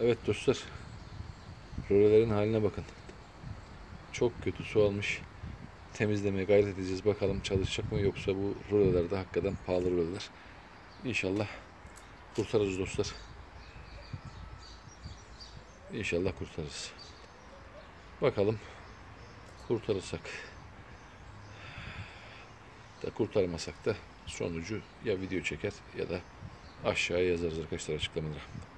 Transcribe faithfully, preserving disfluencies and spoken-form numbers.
Evet dostlar, rölelerin haline bakın. Çok kötü su almış. Temizlemeye gayret edeceğiz. Bakalım çalışacak mı, yoksa bu röleler de hakikaten pahalı röleler. İnşallah kurtarırız dostlar. İnşallah kurtarırız. Bakalım kurtarırsak da kurtarmasak da sonucu ya video çeker ya da aşağıya yazarız arkadaşlar, açıklamalara.